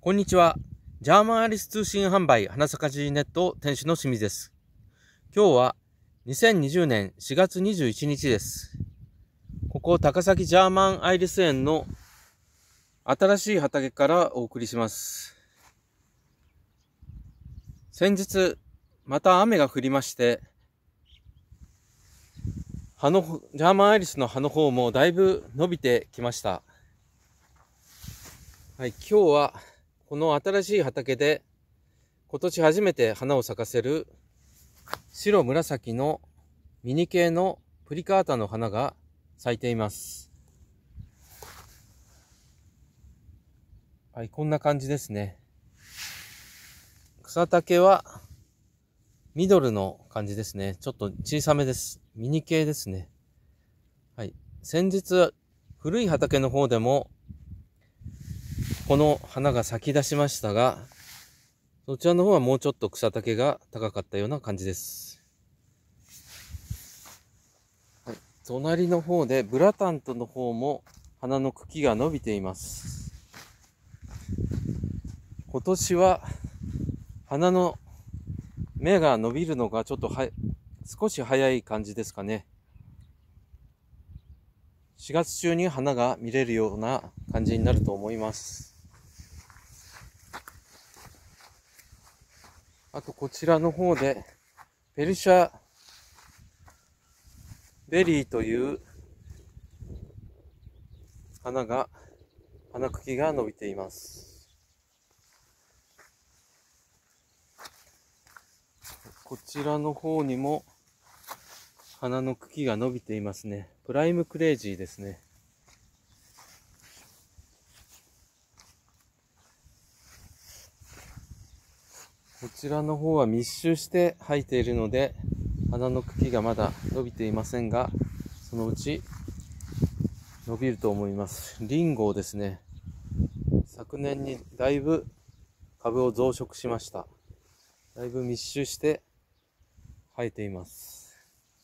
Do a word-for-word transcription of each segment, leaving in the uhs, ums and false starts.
こんにちは。ジャーマンアリス通信販売花咲かじネット店主の清水です。今日はにせんにじゅうねんしがつにじゅういちにちです。ここ高崎ジャーマンアイリス園の新しい畑からお送りします。先日また雨が降りまして、葉のジャーマンアイリスの葉の方もだいぶ伸びてきました。はい、今日はこの新しい畑で今年初めて花を咲かせる白紫のミニ系のプリカータの花が咲いています。はい、こんな感じですね。草丈はミドルの感じですね。ちょっと小さめです。ミニ系ですね。はい、先日古い畑の方でもこの花が咲き出しましたが、そちらの方はもうちょっと草丈が高かったような感じです。はい、隣の方でブラタントの方も花の茎が伸びています。今年は花の芽が伸びるのがちょっとは少し早い感じですかね。しがつ中に花が見れるような感じになると思います。あとこちらの方でペルシャベリーという花が花茎が伸びています。こちらの方にも花の茎が伸びていますね。プライムクレイジーですね。こちらの方は密集して生えているので花の茎がまだ伸びていませんが、そのうち伸びると思います。リンゴですね。昨年にだいぶ株を増殖しました。だいぶ密集して生えています。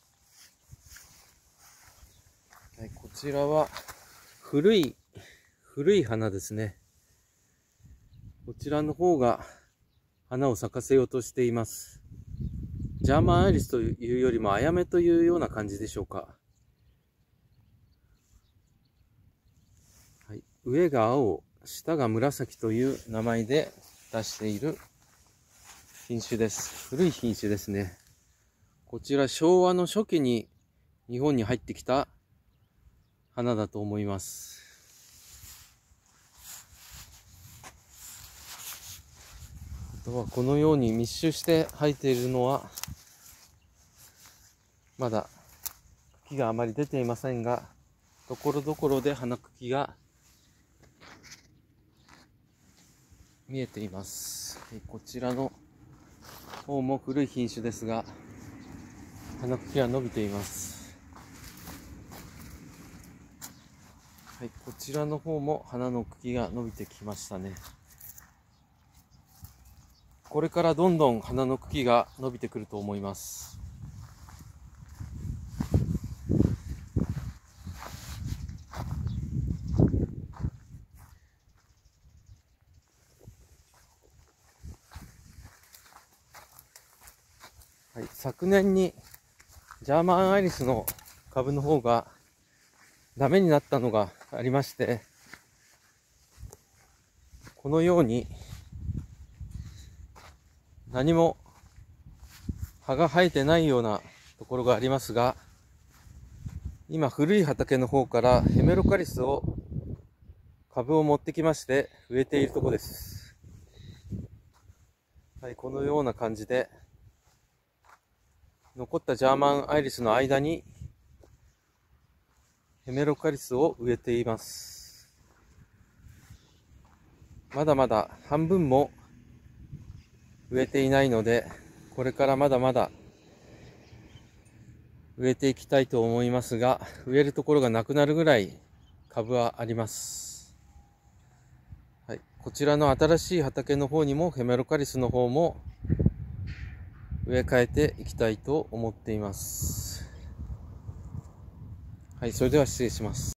はい、こちらは古い古い花ですね。こちらの方が花を咲かせようとしています。ジャーマンアイリスというよりもアヤメというような感じでしょうか。はい、上が青、下が紫という名前で出している品種です。古い品種ですね。こちら昭和の初期に日本に入ってきた花だと思います。あとはこのように密集して生えているのはまだ茎があまり出ていませんが、ところどころで花茎が見えています。こちらの方も古い品種ですが花茎が伸びています。はい、こちらの方も花の茎が伸びてきましたね。これからどんどん花の茎が伸びてくると思います。はい、昨年にジャーマンアイリスの株の方がダメになったのがありまして、このように何も葉が生えてないようなところがありますが、今古い畑の方からヘメロカリスを株を持ってきまして植えているところです。はい、このような感じで残ったジャーマンアイリスの間にヘメロカリスを植えています。まだまだ半分も植えていないので、これからまだまだ植えていきたいと思いますが、植えるところがなくなるぐらい株はあります。はい、こちらの新しい畑の方にもヘメロカリスの方も植え替えていきたいと思っています。はい、それでは失礼します。